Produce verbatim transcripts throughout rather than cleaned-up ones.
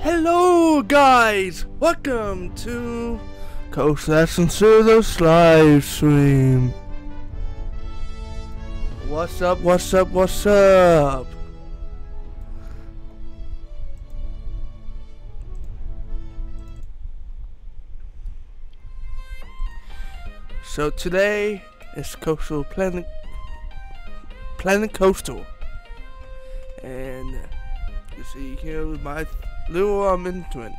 Hello guys, welcome to Coach Lesson Pseudo's live stream. What's up, what's up, what's up? So today is Coastal Planet Planet Coastal. And you see here with my little um entrance.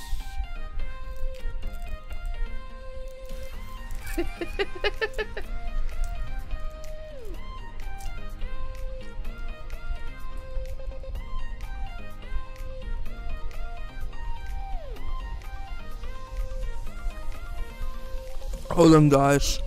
Hold on, guys.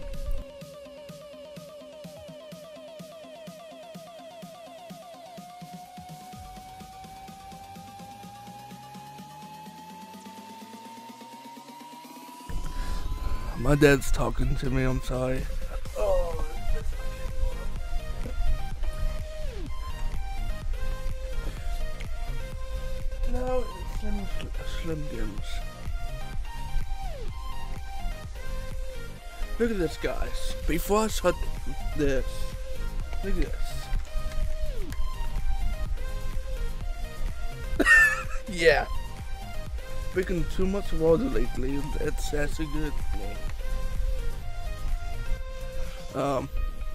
My dad's talking to me, I'm sorry. Oh, no, it's Slim, Slim Jims. Look at this, guys. Before I start this, look at this. Yeah. Drinking too much water lately, and that's actually good for me. Um.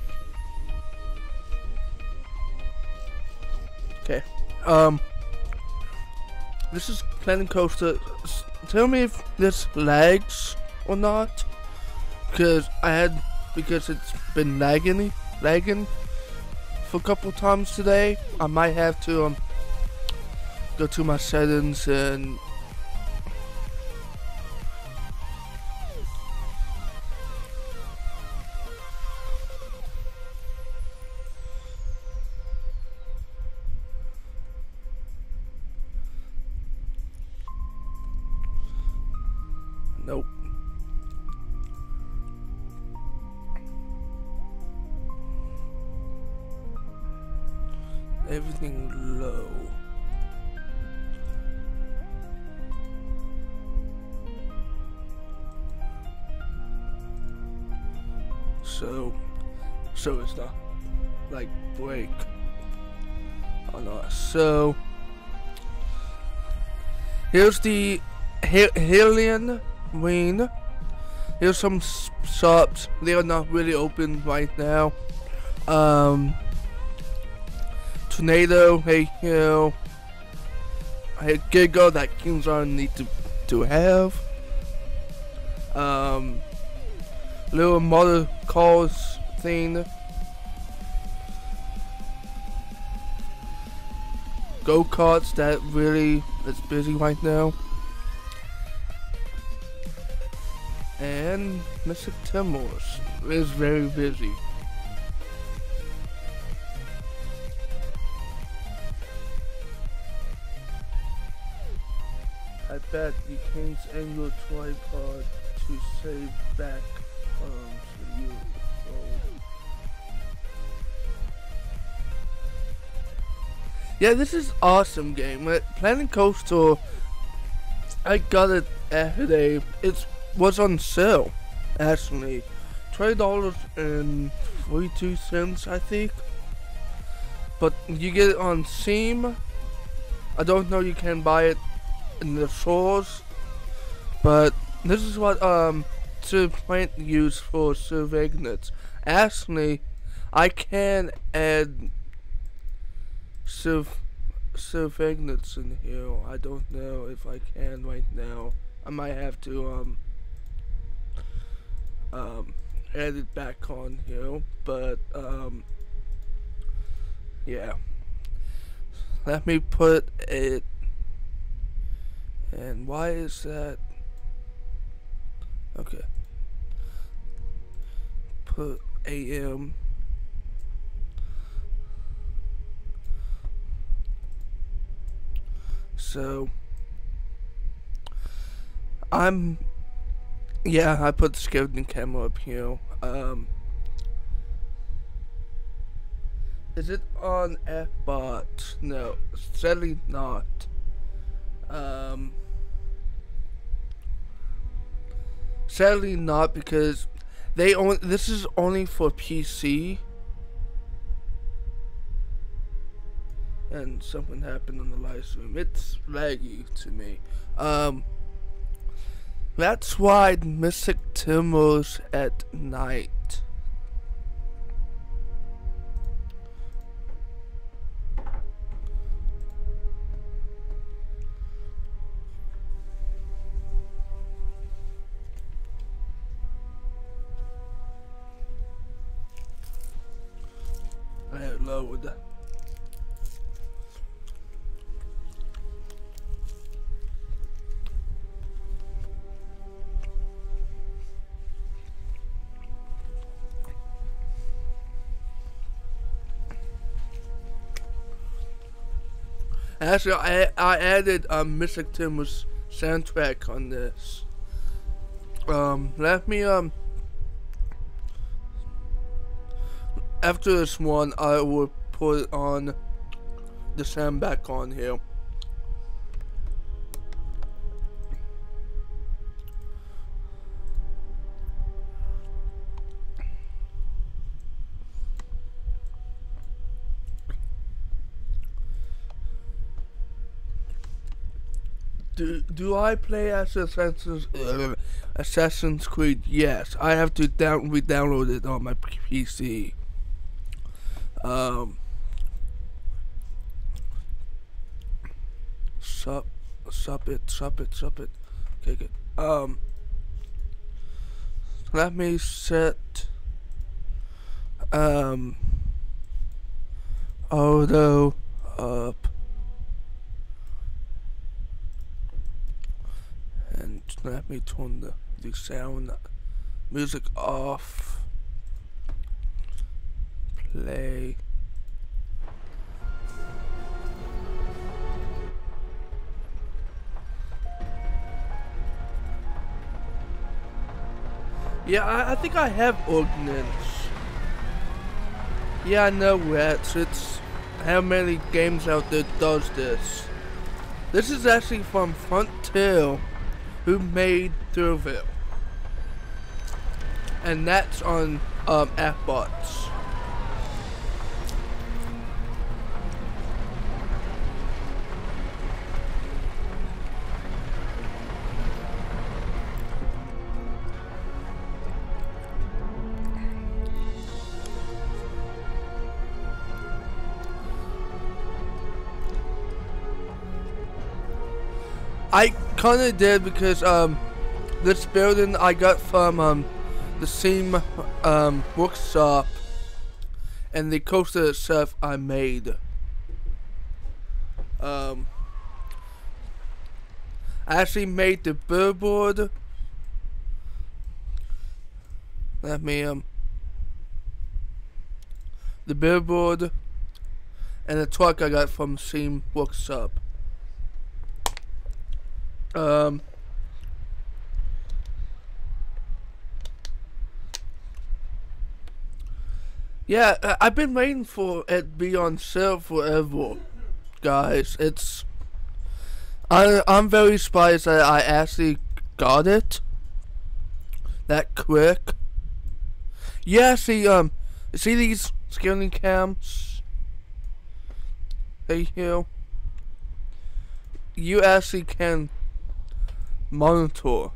Okay. Um. This is Planet Coaster. Tell me if this lags or not, because I had because it's been lagging, lagging for a couple times today. I might have to um go to my settings and. Nope. Everything low. So, so it's not like break. Oh no. So, here's the Hylian Wing. Here's some shops. They are not really open right now. Um, Tornado, Hey Hill, Hey Giggle that Kings are need to to have. Um, little mother calls thing. Go karts that really is busy right now. And Mister Timmels is very busy. I bet you can't angle tripod to save back um to you. Oh. Yeah, this is awesome game. Planet Coastal, I got it today. It's was on sale, actually, twenty dollars and forty-two cents, I think. But you get it on Steam. I don't know, you can buy it in the stores, but this is what um to plant use for surveillance. Actually, I can add surf surveillance in here. I don't know if I can right now. I might have to um. Um, add it back on here, but um, yeah. Let me put it. And why is that? Okay. Put A M. So I'm. Yeah, I put the skeleton camera up here. Um, is it on F-bot? No, sadly not. Um, sadly not, because they only this is only for P C. And something happened on the live stream. It's laggy to me. Um, that's why Mystic Timbers at night. I lowered. Actually, I I added um Mystic Timbers soundtrack on this. Um, let me um. After this one, I will put on the sound back on here. Do do I play Assassin's uh, Assassin's Creed? Yes, I have to down re-download it on my P C. Um, sup, sup it, sup it, sup it. Okay, good. Um, let me set um auto up. And let me turn the, the sound music off. Play. Yeah, I, I think I have Ordnance. Yeah, I know Rats. It's how many games out there does this. This is actually from Frontier, who made Durville. And that's on um, Appbots. I kinda did because um this building I got from um the same um workshop, and the coaster itself I made. Um I actually made the billboard. Let me um the billboard and the truck I got from the same workshop. Um, yeah, I- I've been waiting for it to be on sale forever, guys. It's I I'm very surprised that I actually got it that quick. Yeah, see um, see these scaling cams? Hey, you. You actually can monitor.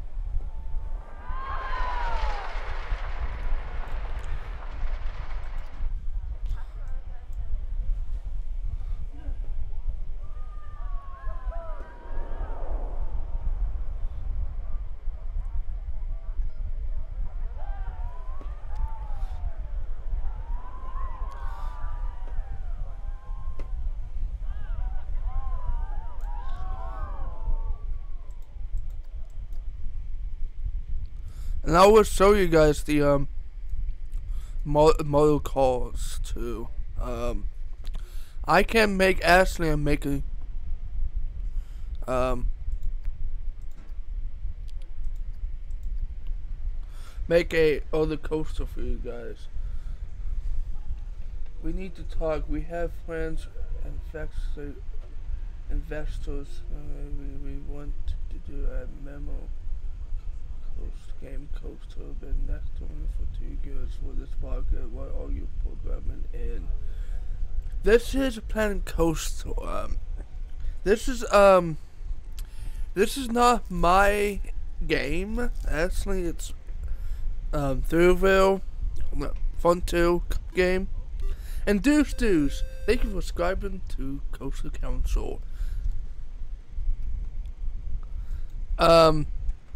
And I will show you guys the um model calls too. Um, I can make Ashley and make a um make a other coaster for you guys. We need to talk. We have plans and facts. investors. Uh, we, we want to do a memo. Coast game coaster been next only for two years for this podcast. What are you programming in? This is Planet Coaster. Um, this is um, this is not my game. Actually, it's um, Thurville, Fun two game, and Deuce Deuce. Thank you for subscribing to Coaster Council. Um.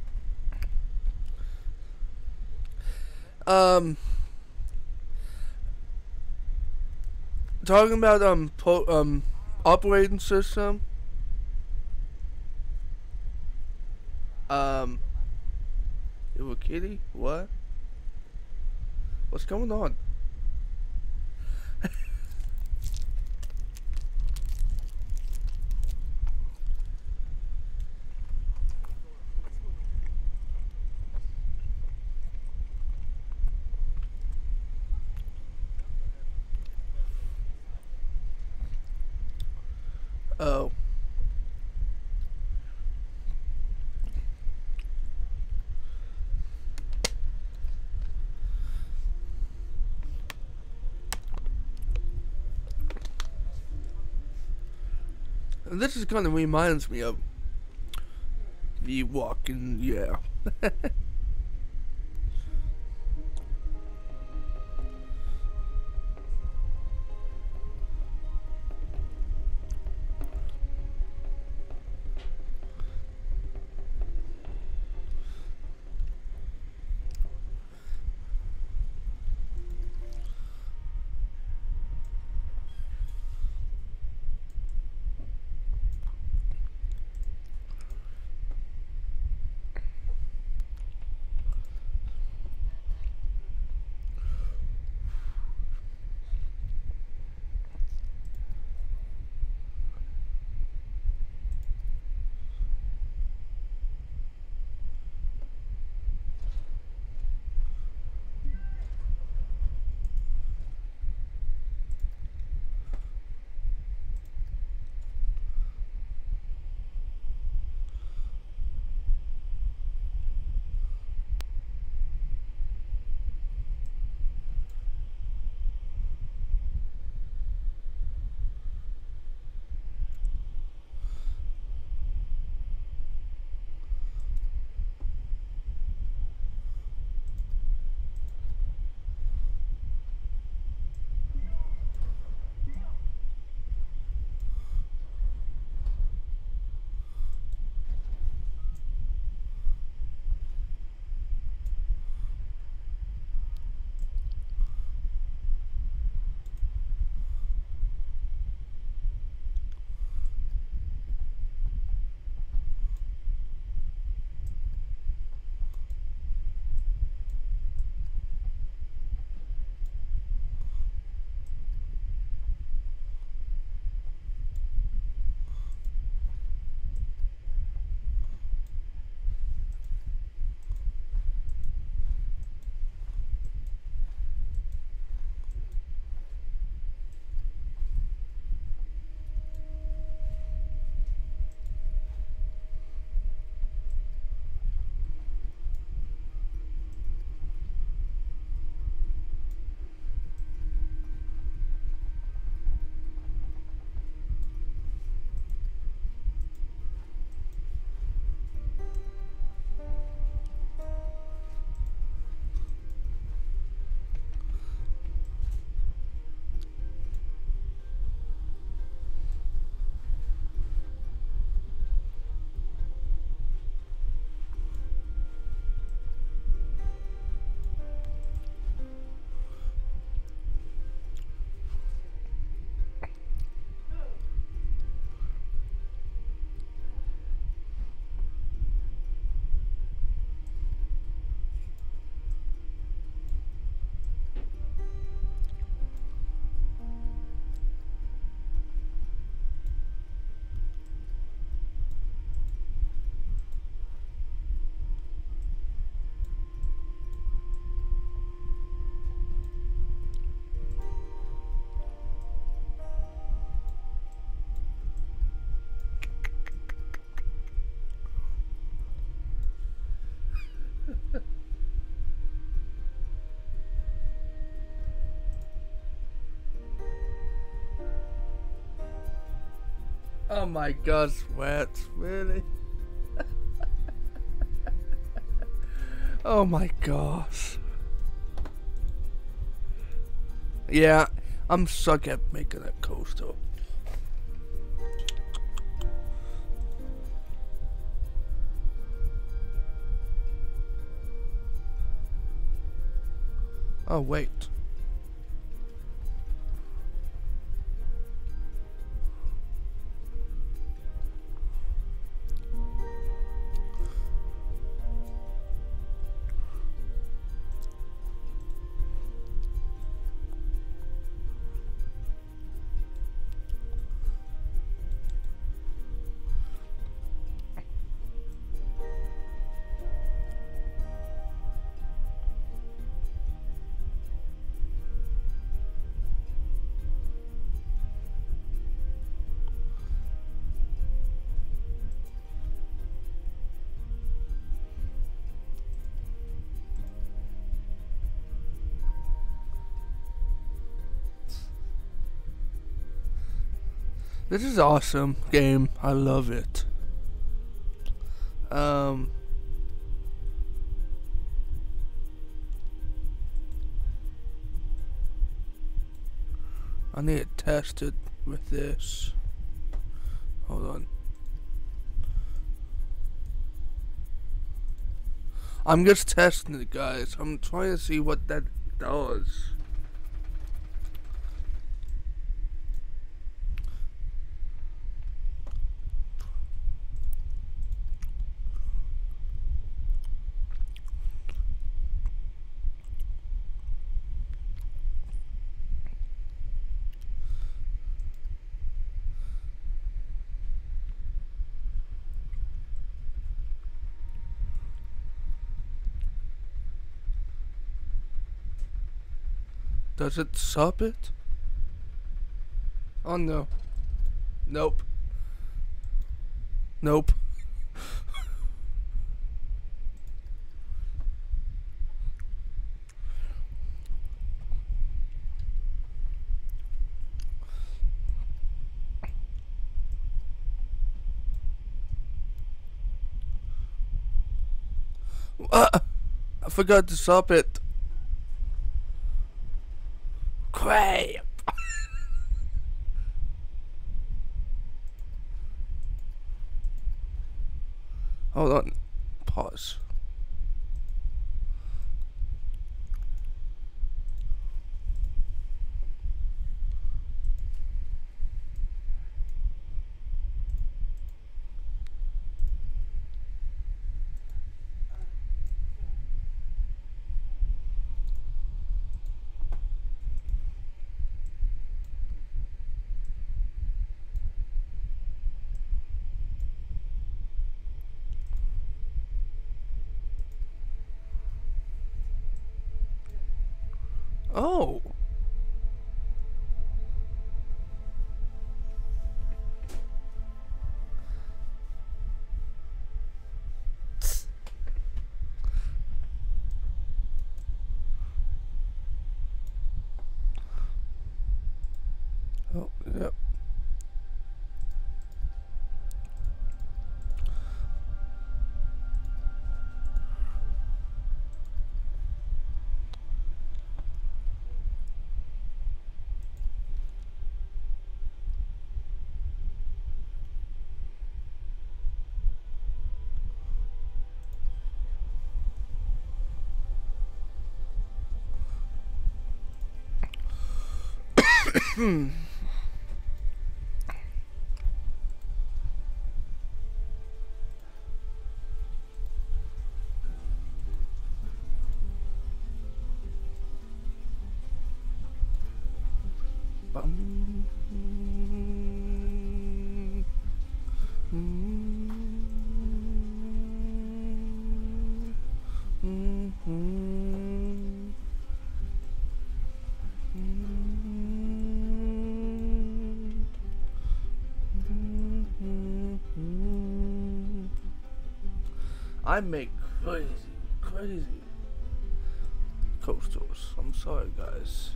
Um. Talking about um po- um operating system. Um. You a kitty? What? What's going on? Oh. And this is kind of reminds me of the walking, yeah. Oh my god, sweat, really? Oh my gosh. Yeah, I'm suck at making that coaster. Oh wait. This is awesome game. I love it. Um I need to test it with this. Hold on. I'm just testing it, guys. I'm trying to see what that does. Does it stop it? Oh no. Nope. Nope. Uh, I forgot to stop it. Crap. Hold on. Pause. Oh. Oh, yep. Hmm. Bum. I make crazy, crazy coasters. I'm sorry, guys.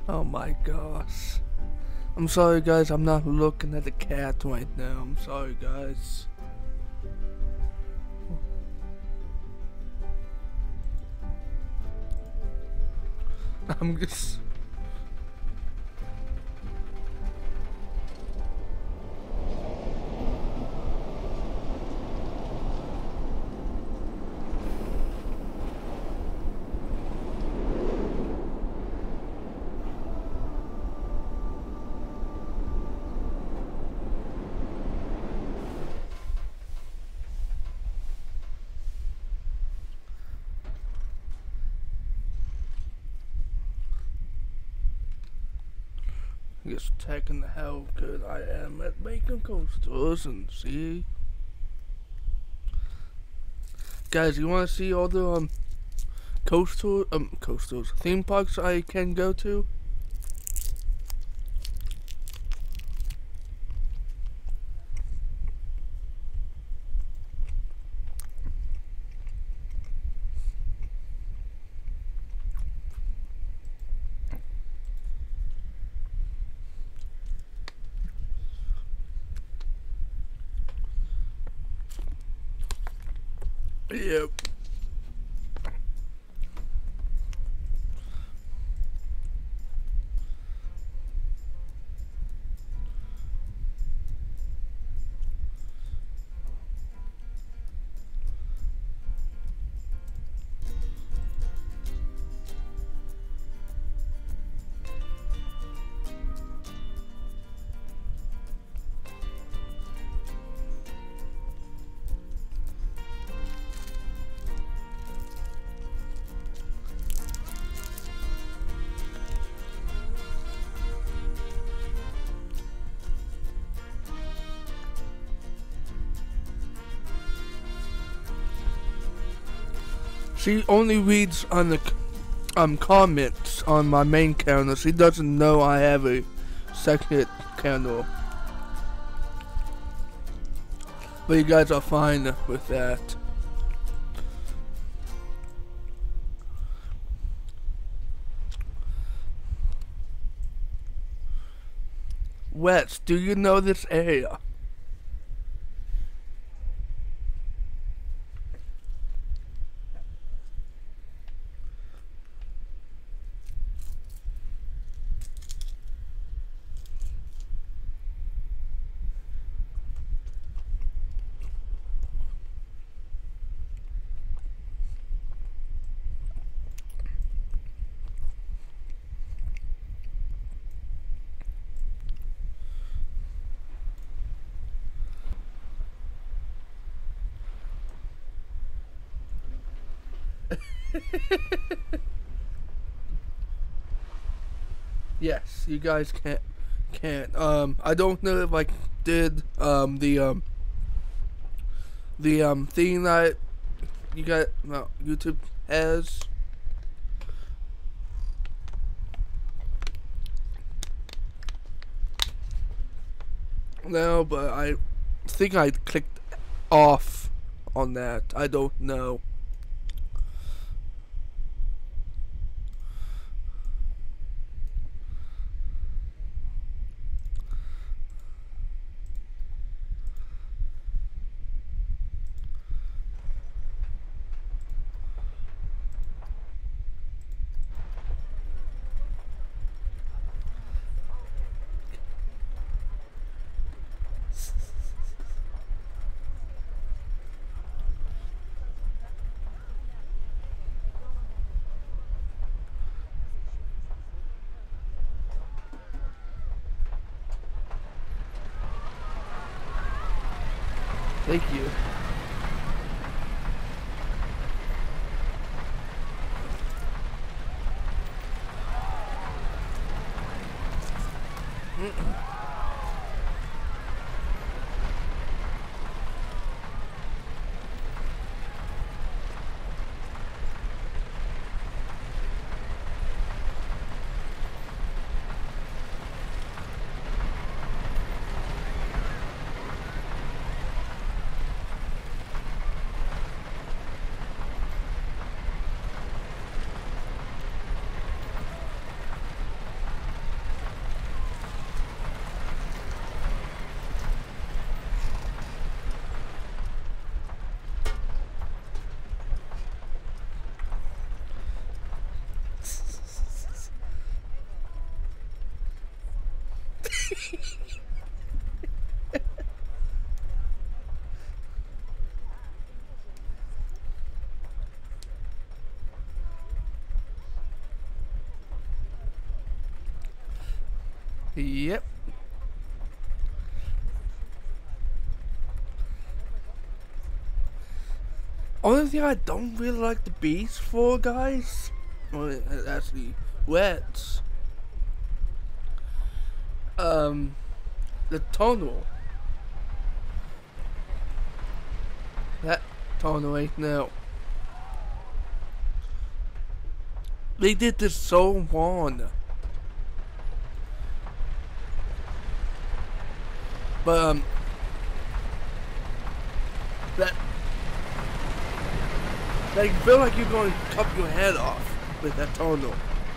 Oh my gosh. I'm sorry guys, I'm not looking at the cat right now. I'm sorry guys. I'm just... Just checking how good I am at making coasters and see. Guys, you wanna see all the um coastal um coasters theme parks I can go to? Yep. She only reads on the um comments on my main channel. She doesn't know I have a second channel. But you guys are fine with that. Wes, do you know this area? Yes, you guys can't can't. Um, I don't know if I did um the um the um thing that you got no, YouTube has. No, but I think I clicked off on that. I don't know. Thank you. Yep. Only thing I don't really like the beast for, guys, well, it actually wets. Um, the tunnel. That tunnel ain't no. They did this so wrong. But um, that. Like, feel like you're going to cut your head off with that tunnel.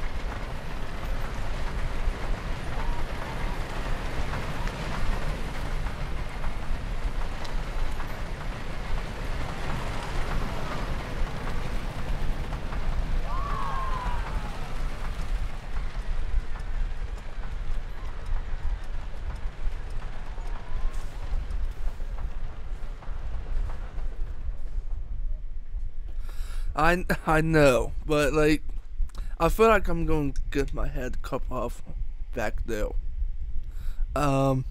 I, I know, but like, I feel like I'm going to get my head cut off back there. Um,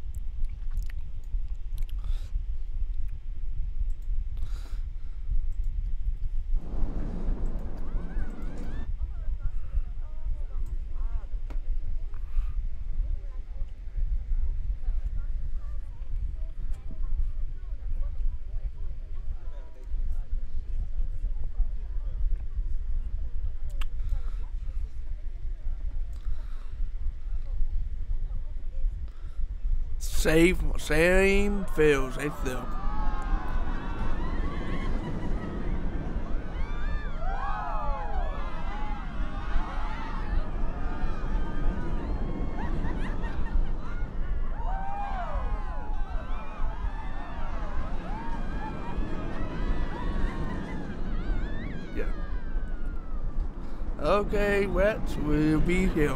same, same feels, same feel. Yeah. Okay, wet, we'll be here.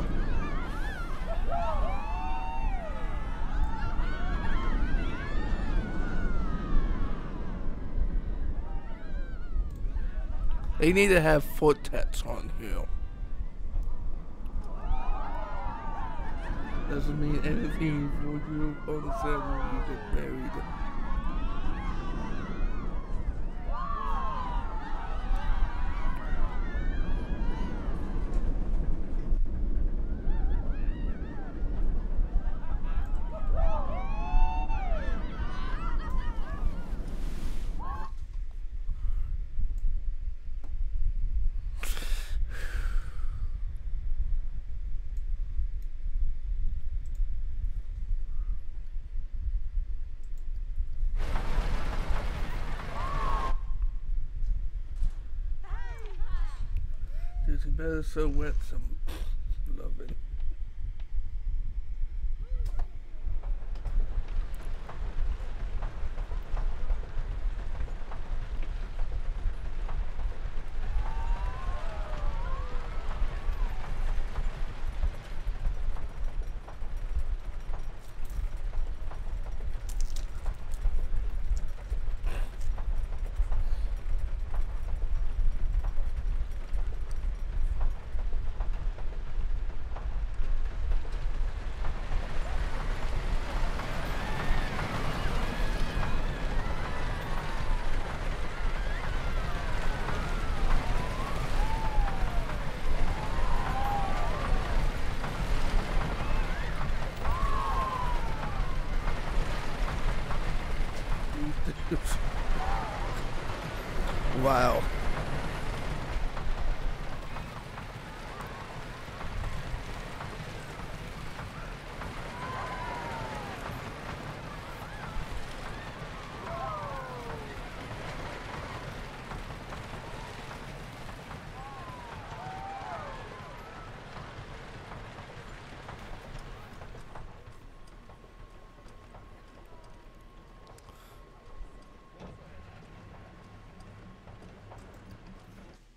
They need to have foot tats on here. Doesn't mean anything for you on the side when you get married. You better so wet some loving. Wow.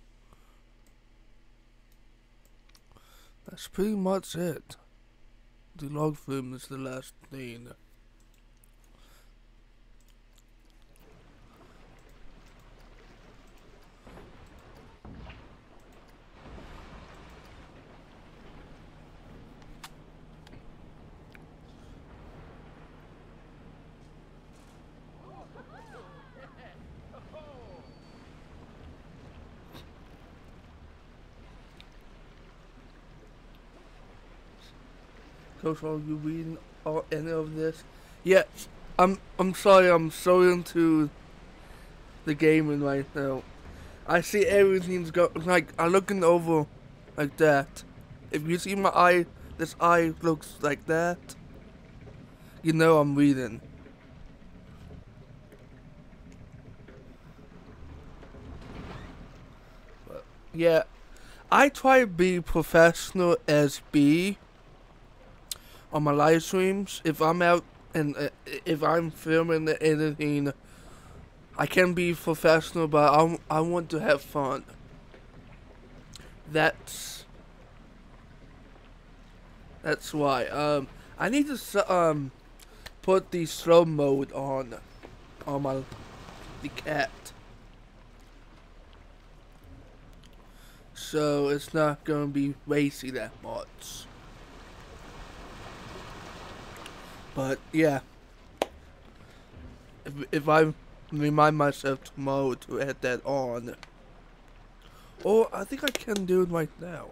That's pretty much it. the log flume is the last thing. Coach, are you reading all, any of this? Yes. I'm I'm sorry, I'm so into the gaming right now. I see everything's go like I'm looking over like that. If you see my eye, this eye looks like that. You know I'm reading. But yeah, I try to be professional as B on my live streams. If I'm out and uh, if I'm filming anything, I can be professional, but I I want to have fun. That's that's why. Um, I need to um put the slow mode on on my the cat, so it's not gonna be racy that much. But yeah, if if I remind myself tomorrow to add that on, or I think I can do it right now.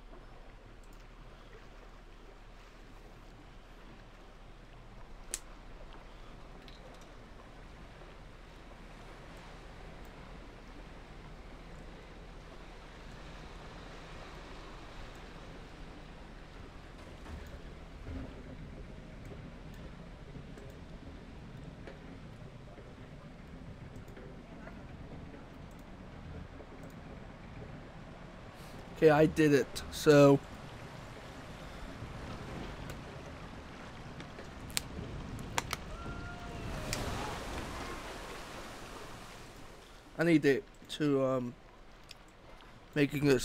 Okay, I did it. So I need it to um making this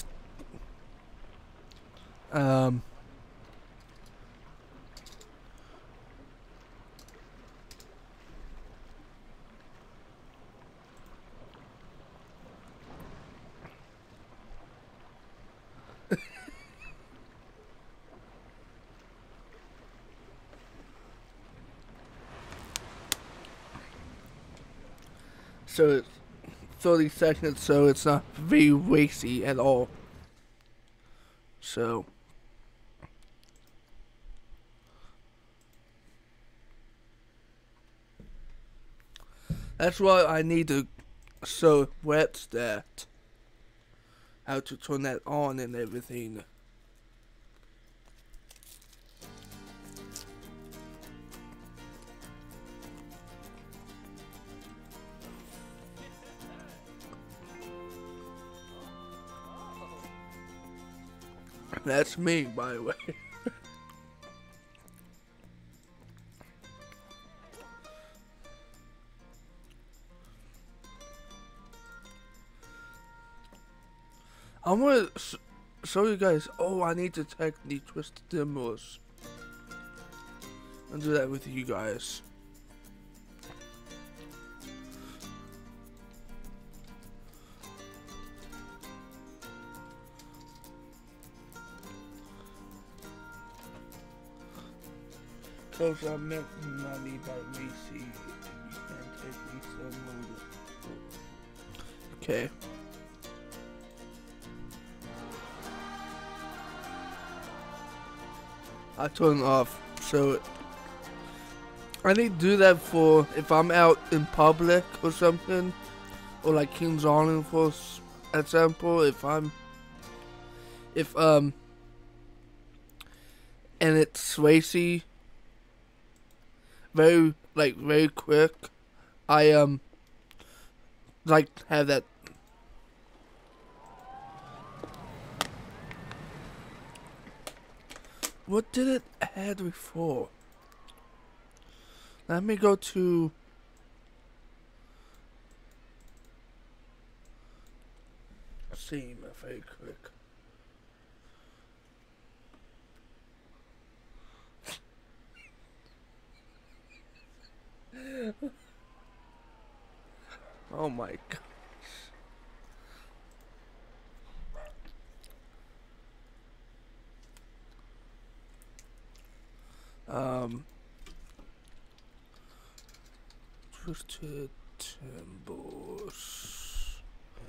um so it's thirty seconds, so it's not very racy at all. So that's why I need to so what's that how to turn that on and everything. That's me, by the way. I'm gonna sh show you guys. Oh, I need to check the twisted stimulus and do that with you guys. Cause I meant money by Macy. You can't take me so okay. I turn it off, so I need to do that for if I'm out in public or something, or like Kings Island for example. If I'm, if um, and it's racy, very like very quick, I um, like have that. What did it add before? Let me go to Steam very quick. Oh my god. Um, Twisted Timbers.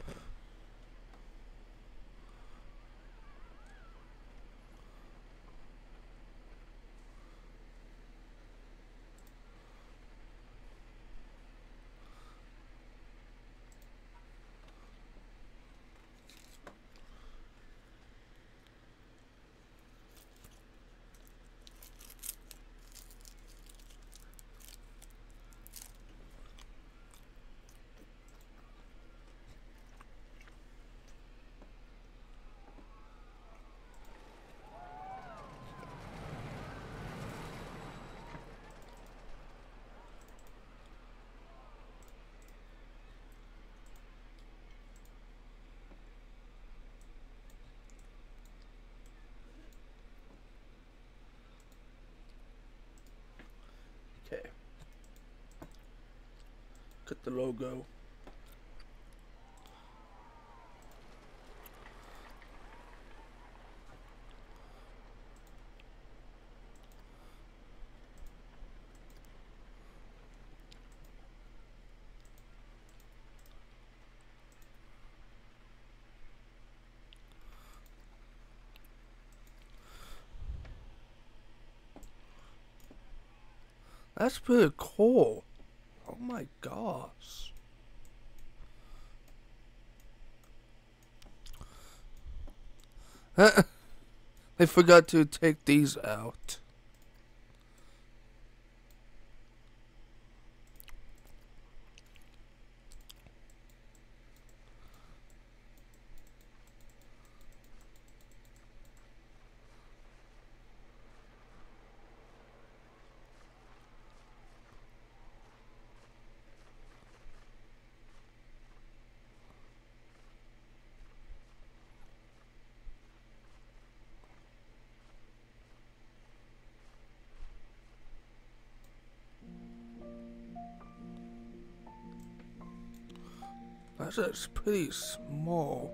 Okay. Cut the logo. That's pretty cool. Oh my gosh. They forgot to take these out. That's just pretty small.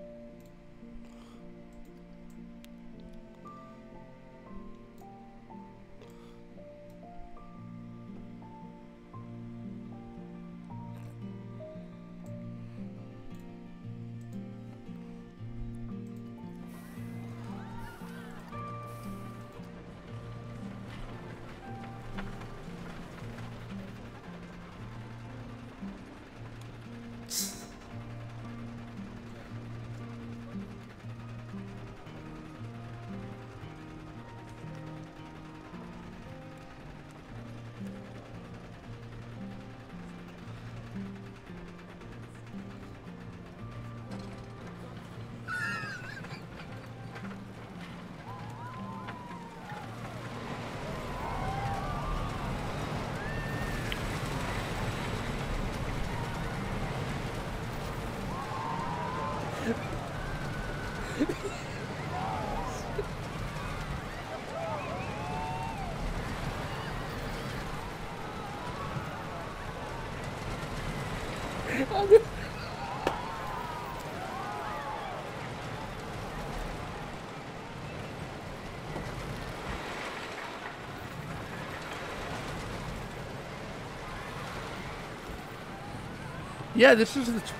Yeah, this is the tw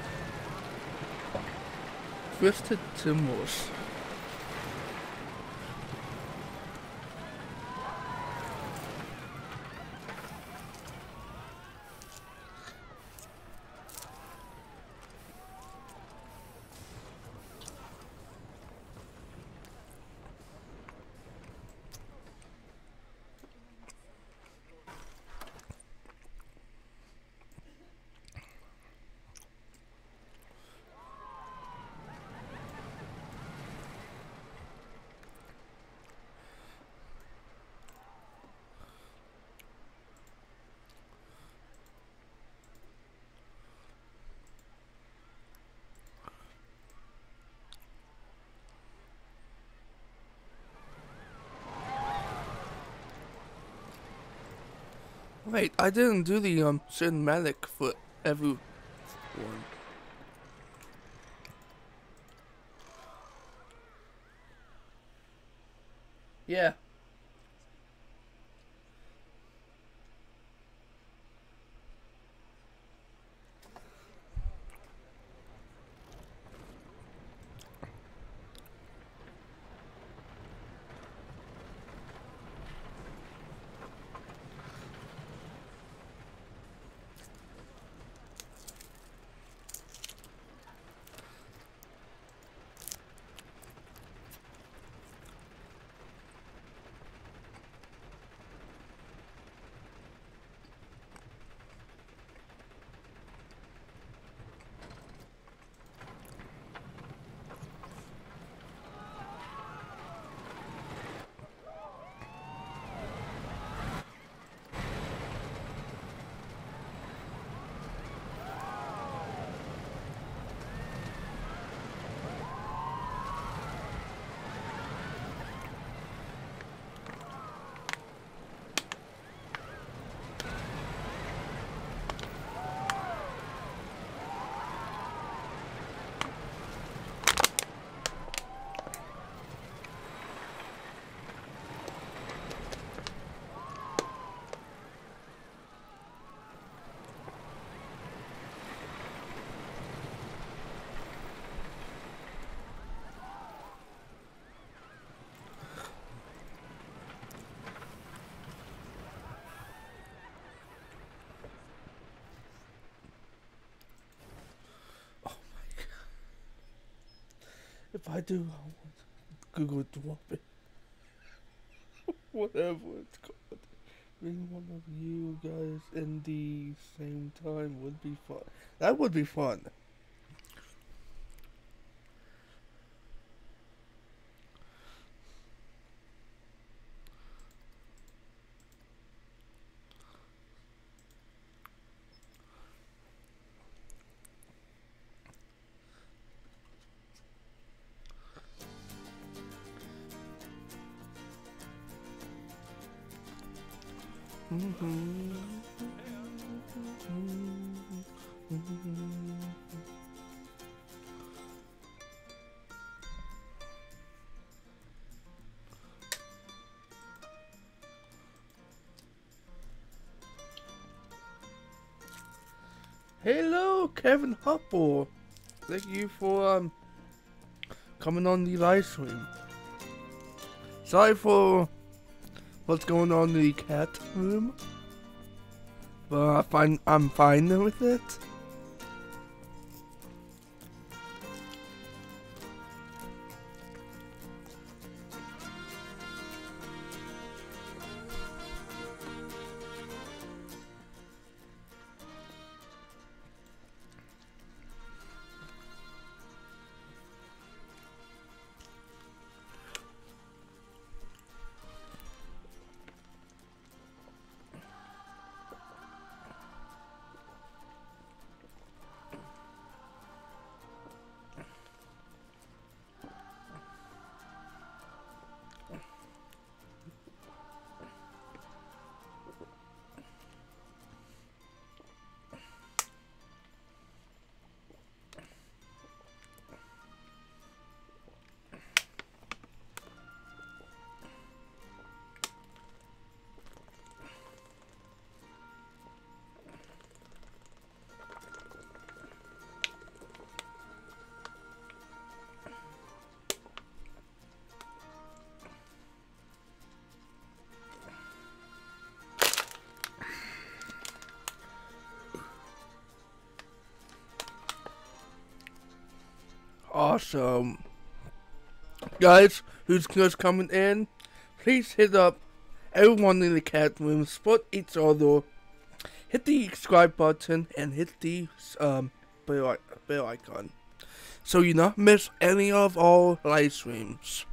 Twisted Timbers. Wait, I didn't do the um cinematic for every one. Yeah. If I do, I want Google drop it. Whatever it's called. Being one of you guys in the same time would be fun. That would be fun. Hello, Kevin Hopple. Thank you for um coming on the live stream. Sorry for what's going on in the cat room, but I find I'm fine with it. Awesome. Guys, who's just coming in, please hit up everyone in the cat room, support each other, hit the subscribe button, and hit the um bell, bell icon, so you not miss any of our live streams.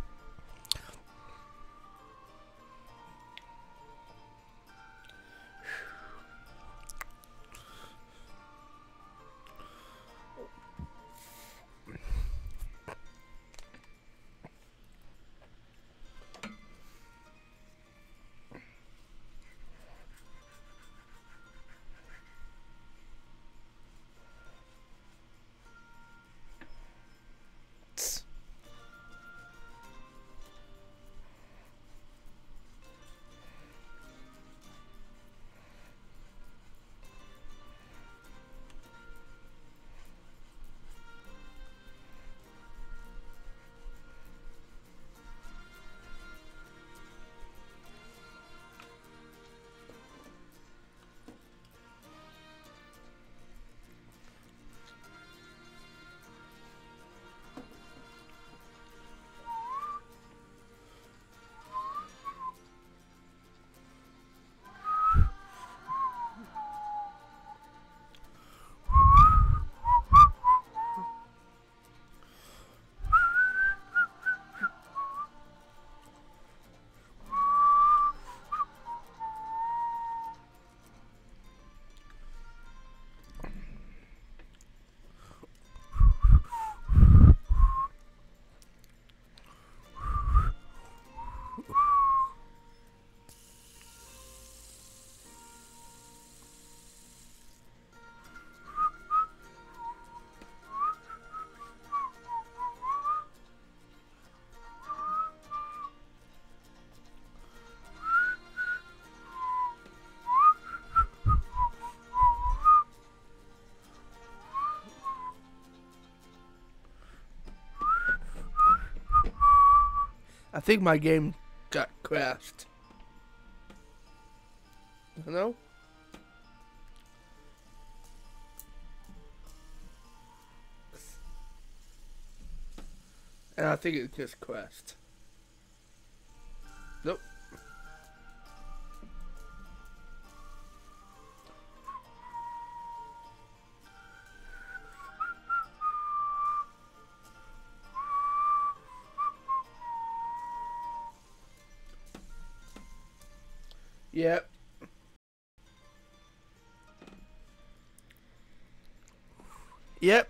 think my game got crashed. Hello? And I think it just crashed. Nope. Yep. Yep.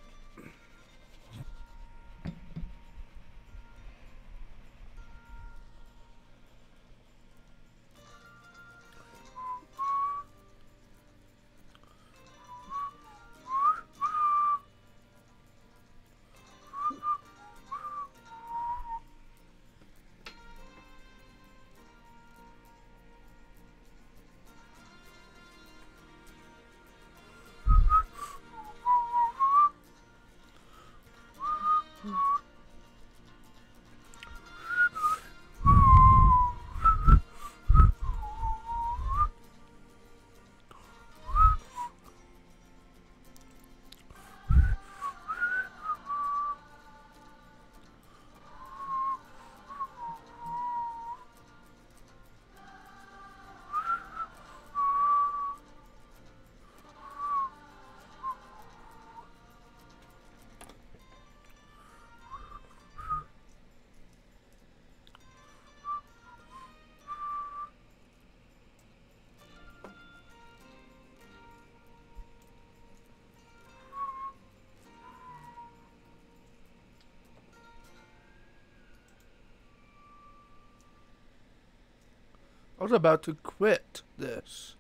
I was about to quit this.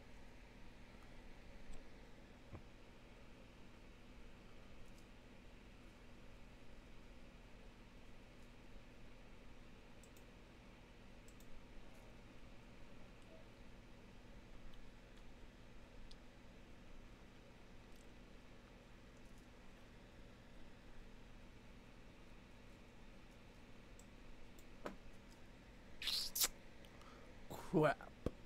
Crap.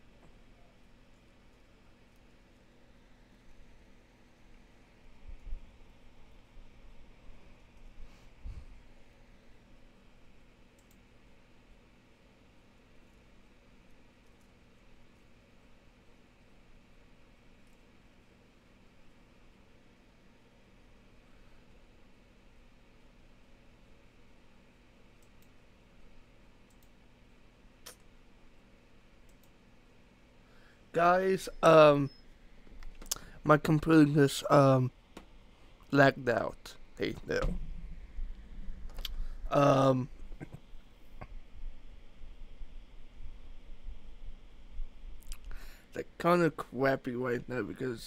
Guys, um, my computer is, um, lagged out. Hey, no. Um, it's kind of crappy right now because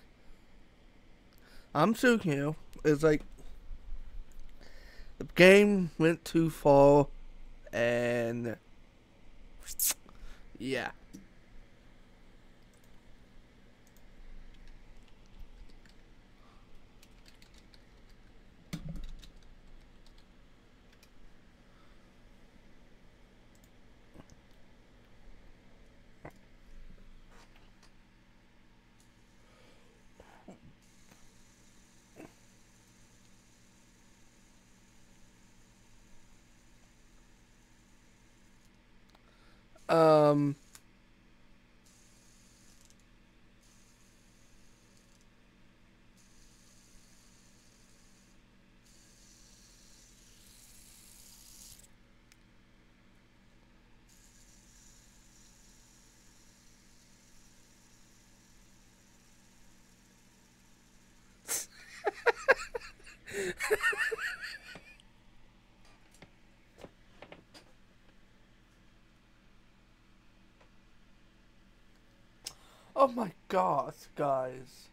I'm still here. It's like the game went too far, and yeah. Um. Oh my god, guys.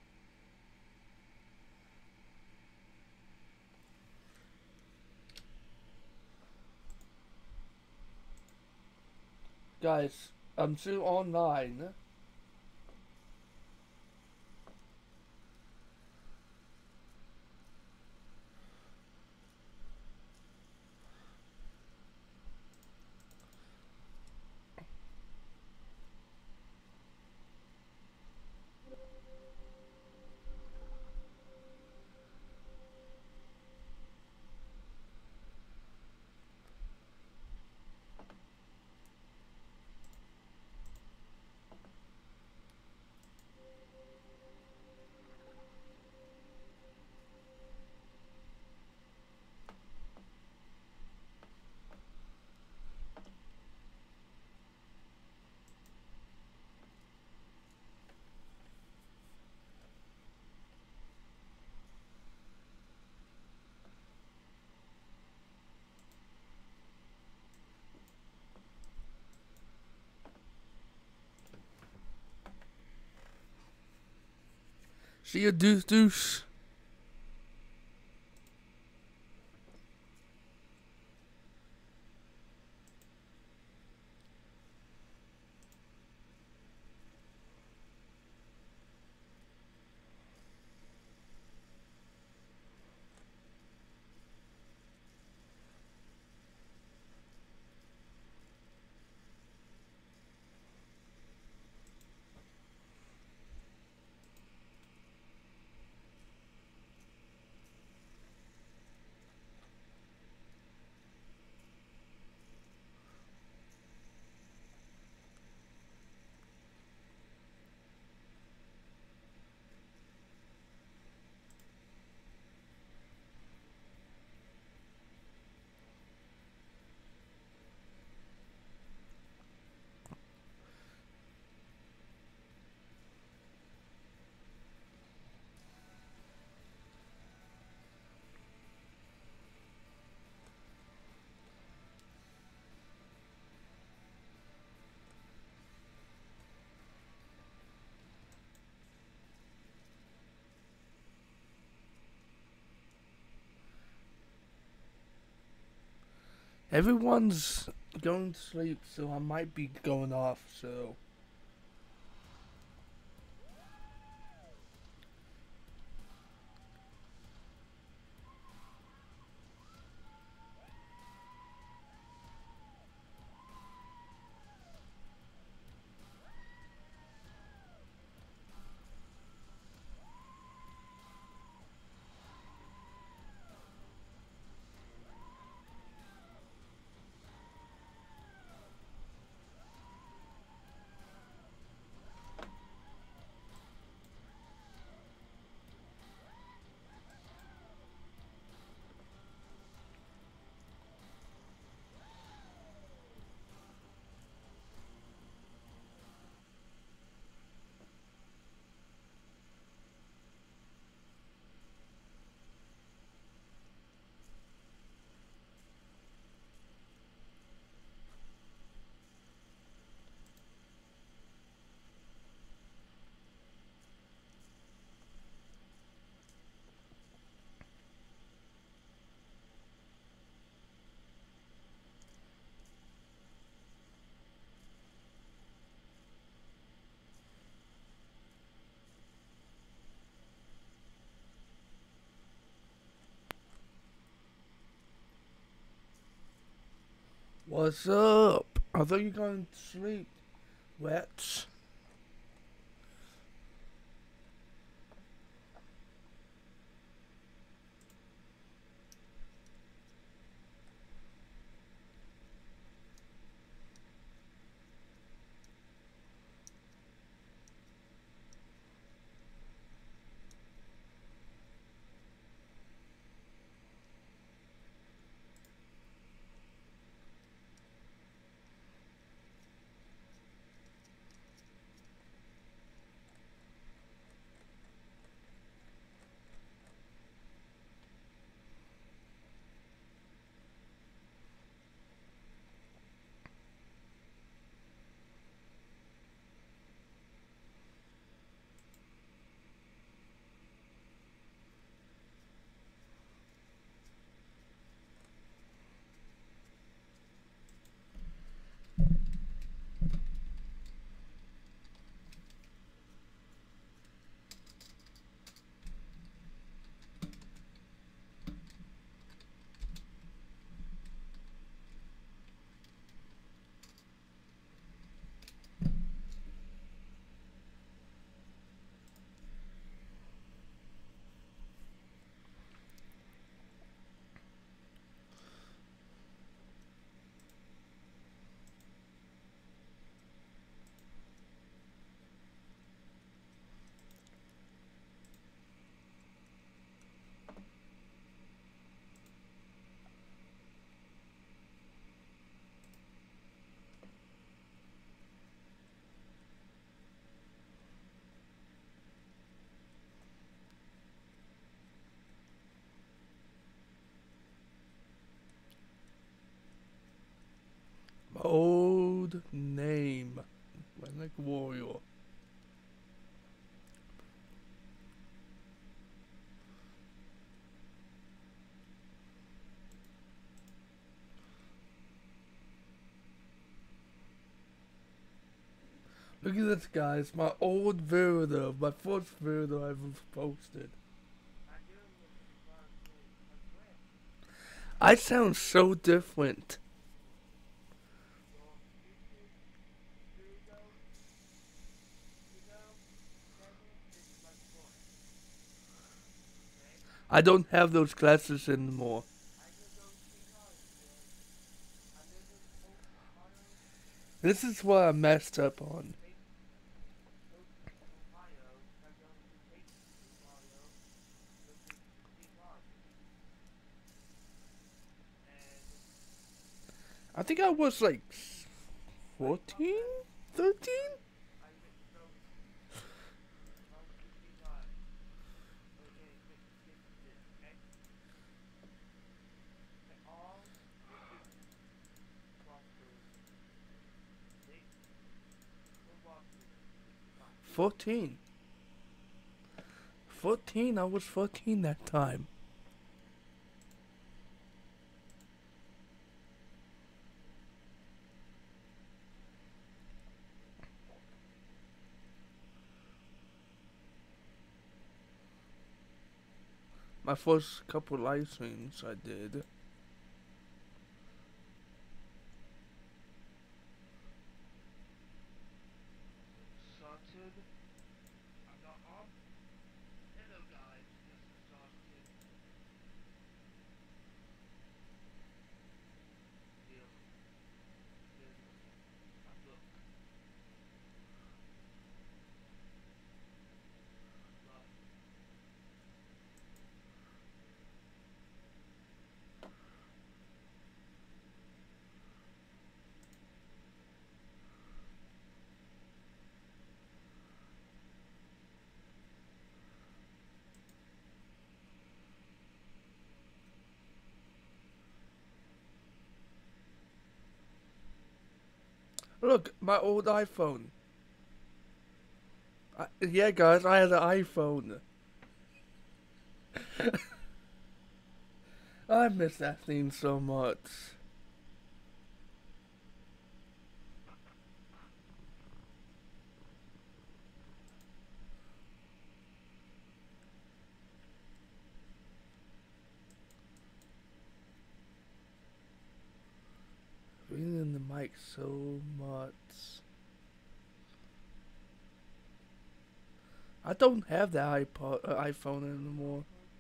Guys, I'm still online. See you, deuce deuce. Everyone's going to sleep, so I might be going off, so... What's up? I thought you were going to sleep. Wet. Old name. Redneck Warrior. Look at this, guys. My old video, my first video I ever posted. I sound so different. I don't have those glasses anymore. This is what I messed up on. I think I was like fourteen, thirteen? fourteen. fourteen, I was fourteen that time. My first couple live streams I did. Look, my old iPhone. I, yeah, guys, I had an iPhone. I miss that thing so much. Feeling the mic so much. I don't have the iPod, uh, iPhone anymore.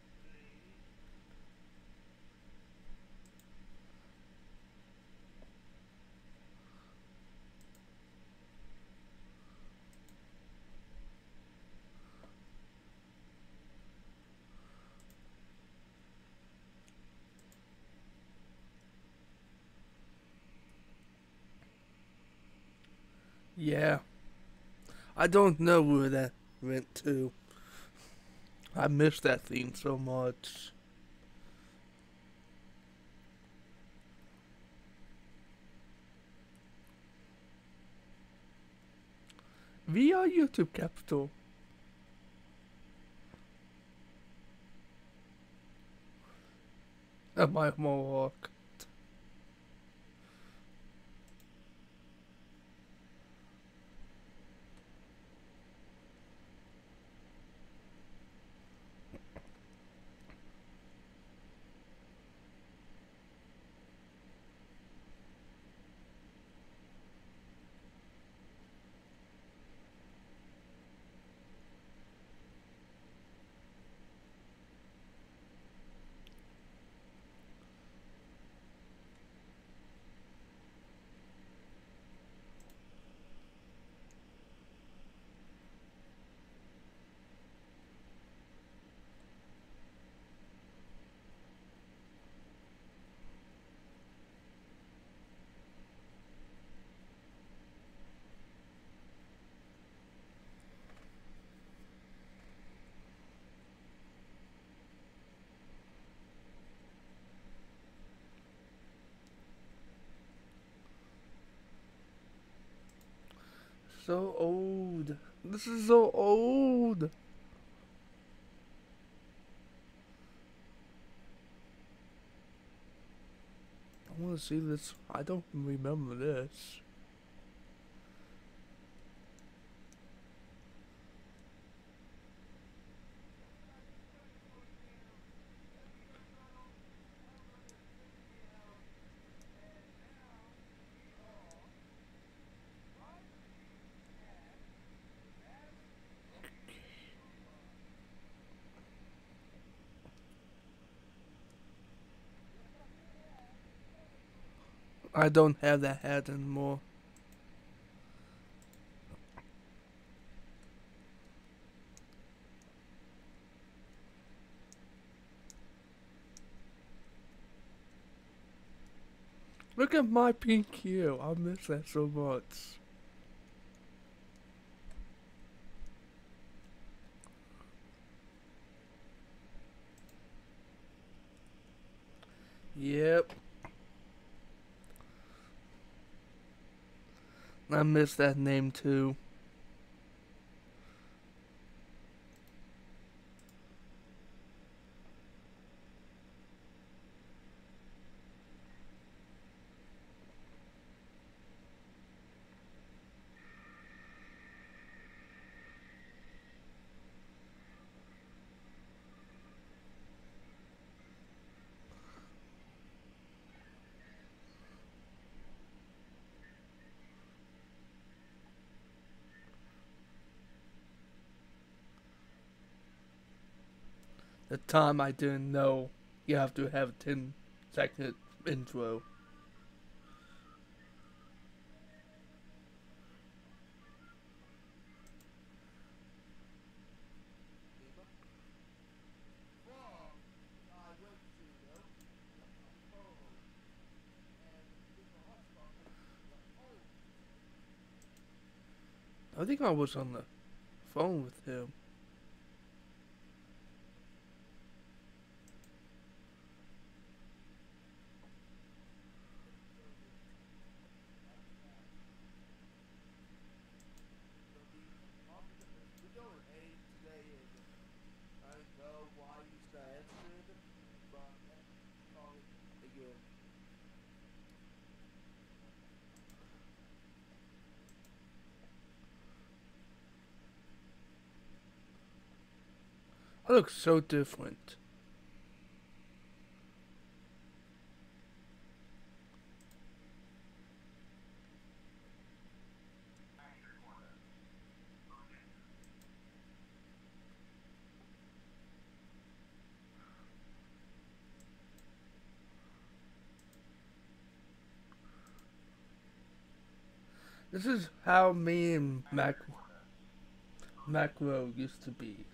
Yeah. I don't know where that went to. I miss that thing so much. V R YouTube Capital. Am I Mohawk? So old. This is so old. I want to see this. I don't remember this. I don't have that hat anymore. Look at my pink hue. I miss that so much. Yep. I miss that name too. The time I didn't know you have to have a ten second intro. I think I was on the phone with him. I look so different. This is how me and Mac Macro used to be.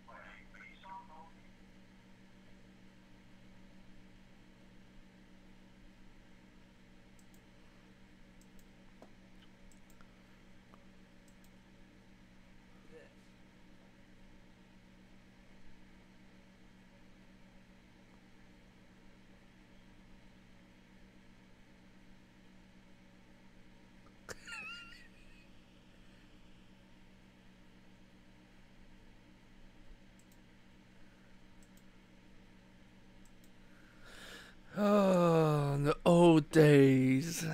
Oh, the old days.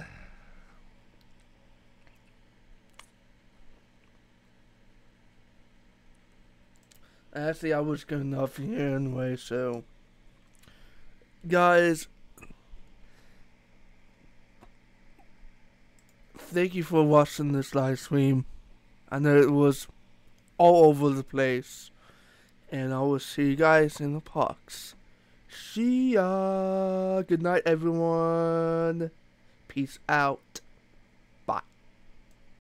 Actually, I was good enough here anyway, so. Guys, thank you for watching this live stream. I know it was all over the place. And I will see you guys in the parks. See ya. Good night, everyone. Peace out.